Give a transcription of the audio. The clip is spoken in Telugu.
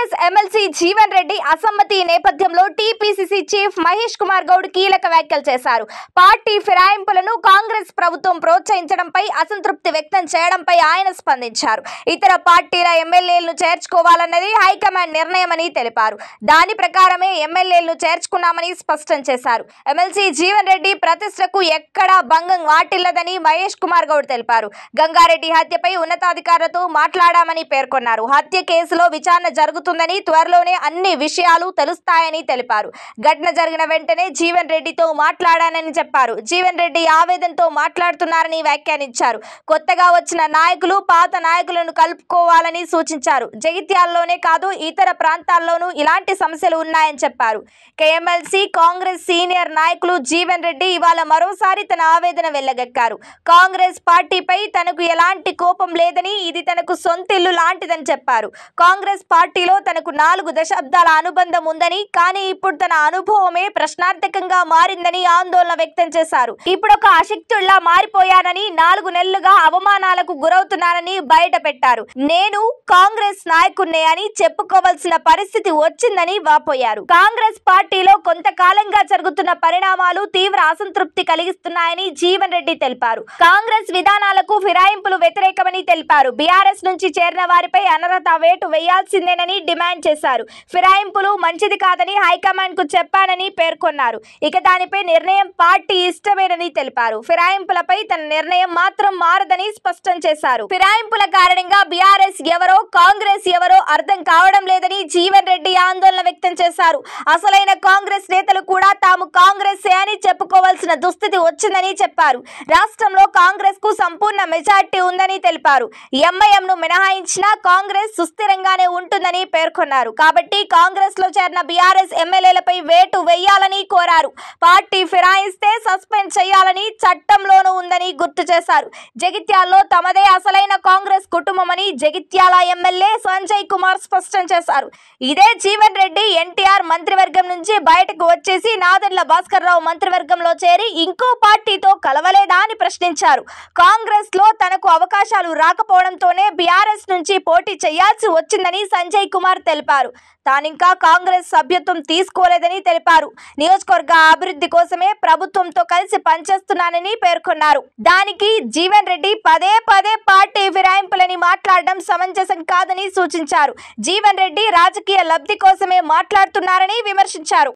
కాంగ్రెస్ ఎమ్మెల్సీ జీవన్ రెడ్డి అసమ్మతి నేపథ్యంలో టీపీసీసీ చీఫ్ మహేష్ కుమార్ గౌడ్ కీలక వ్యాఖ్యలు చేశారు. పార్టీ ఫిరాయింపులను కాంగ్రెస్ ప్రభుత్వం ప్రోత్సహించడంపై అసంతృప్తి వ్యక్తం చేయడంపై ఆయన స్పందించారు. ఇతర పార్టీల ఎమ్మెల్యేలను చేర్చుకోవాలన్నది హైకమాండ్ నిర్ణయమని తెలిపారు. దాని ప్రకారమే ఎమ్మెల్యేలను చేర్చుకున్నామని స్పష్టం చేశారు. ఎమ్మెల్సీ జీవన్ రెడ్డి ప్రతిష్టకు ఎక్కడా భంగం వాటిల్లదని మహేష్ కుమార్ గౌడ్ తెలిపారు. గంగారెడ్డి హత్యపై ఉన్నతాధికారులతో మాట్లాడామని పేర్కొన్నారు. హత్య కేసులో విచారణ జరుగుతుందని, త్వరలోనే అన్ని విషయాలు తెలుస్తాయని తెలిపారు. ఘటన జరిగిన వెంటనే జీవన్ రెడ్డితో మాట్లాడానని చెప్పారు. జీవన్ రెడ్డి ఆవేదనతో మాట్లాడుతున్నారని వ్యాఖ్యానించారు. కొత్తగా వచ్చిన నాయకులు పాత నాయకులను కలుపుకోవాలని సూచించారు. జగిత్యాలలోనే కాదు ఇతర ప్రాంతాల్లోనూ ఇలాంటి సమస్యలు ఉన్నాయని చెప్పారు. ఎమ్మెల్సీ కాంగ్రెస్ సీనియర్ నాయకులు జీవన్ రెడ్డి ఇవాళ మరోసారి తన ఆవేదన వెళ్లగక్కారు. కాంగ్రెస్ పార్టీపై తనకు ఎలాంటి కోపం లేదని, ఇది తనకు సొంతిల్లు లాంటిదని చెప్పారు. కాంగ్రెస్ పార్టీలో తనకు 4 దశాబ్దాల అనుబంధం ఉందని, కానీ ఇప్పుడు తన అనుభవమే ప్రశ్నార్థకంగా మారిందని ఆందోళన వ్యక్తం చేశారు. ఇప్పుడొక అశక్తుల్లా మారిపోయానని, 4 నెలలుగా అవమానాలకు గురవుతున్నానని బయట పెట్టారు. నేను కాంగ్రెస్ నాయకున్నే అని చెప్పుకోవాల్సిన పరిస్థితి వచ్చిందని వాపోయారు. కాంగ్రెస్ పార్టీలో కొంతకాలంగా జరుగుతున్న పరిణామాలు తీవ్ర అసంతృప్తి కలిగిస్తున్నాయని జీవన్ రెడ్డి తెలిపారు. కాంగ్రెస్ విధానాలకు ఫిరాయింపులు వ్యతిరేకమని తెలిపారు. బీఆర్ఎస్ నుంచి చేరిన వారిపై అనర్హత వేటు వేయాల్సిందేనని డిమాండ్ చేశారు. ఫిరాయింపులు మంచిది కాదని హైకమాండ్ కు చెప్పానని పేర్కొన్నారు. ఇక దానిపై నిర్ణయం పార్టీ ఇష్టమేనని తెలిపారు. ఫిరాయింపులపై తన నిర్ణయం మాత్రం మారదని స్పష్టం చేశారు. ఫిరాయింపుల కారణంగా బీఆర్ఎస్ ఎవరో కాంగ్రెస్ ఎవరో అర్థం కావడం లేదని జీవన్ రెడ్డి ఆందోళన వ్యక్తం చేశారు. అసలైన కాంగ్రెస్ నేతలు కూడా తాము కాంగ్రెస్ అని చెప్పుకోవాల్సిన దుస్థితి వచ్చిందని చెప్పారు. రాష్ట్రంలో కాంగ్రెస్ కు సంపూర్ణ మెజార్టీ ఉందని తెలిపారు. ఎంఐఎం ను మినహాయించినా కాంగ్రెస్ సుస్థిరంగానే ఉంటుందని పేర్కొన్నారు. కాబట్టి కాంగ్రెస్ లో చేరిన బీఆర్ఎస్ ఎమ్మెల్యేలపై వేటు వేయాలని కోరారు. పార్టీ ఫిరాయిస్తే సస్పెండ్ చేయాలని చట్టంలోనూ ఉందని గుర్తు చేశారు. జగిత్యాలలో తమదే అసలైన కాంగ్రెస్ కుటుంబమని జగిత్యాల ఎమ్మెల్యే సంజయ్ కుమార్ స్పష్టం చేశారు. ఇదే జీవన్ రెడ్డి ఎన్టీఆర్ మంత్రివర్గం నుంచి బయటకు వచ్చేసి నాదెండ్ల భాస్కర్ రావు మంత్రివర్గంలో చేరి ఇంకో పార్టీతో కలవలేదా అని ప్రశ్నించారు. కాంగ్రెస్ లో తనకు అవకాశాలు రాకపోవడంతోనే బీఆర్ఎస్ నుంచి పోటీ చేయాల్సి వచ్చిందని సంజయ్ కుమార్ తెలిపారు. తానింకా కాంగ్రెస్ సభ్యత్వం తీసుకోలేదని తెలిపారు. నియోజకవర్గ అభివృద్ధి కోసమే ప్రభుత్వంతో కలిసి పనిచేస్తున్నానని పేర్కొన్నారు. దానికి జీవన్ రెడ్డి పదే పార్టీ ఫిరాయింపులని మాట్లాడడం సమంజసం కాదని సూచించారు. జీవన్ రెడ్డి రాజకీయ లబ్ధి కోసమే మాట్లాడుతున్నారని విమర్శించారు.